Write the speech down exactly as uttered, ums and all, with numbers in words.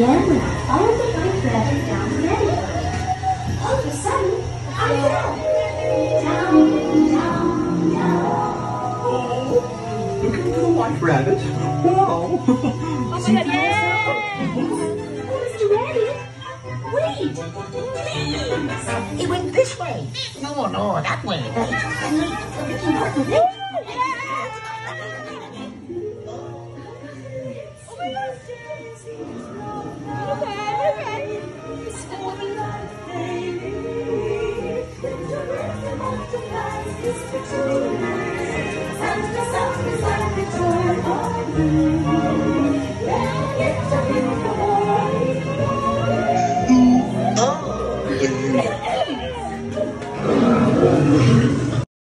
began when all of the white rabbits found Betty. All of a sudden, I fell. Down, down, down. Oh, look at the white rabbit. Wow. Oh my God, yay! Oh, Mister Rabbit, wait, please. It went this way. No, no, that way. Thank you.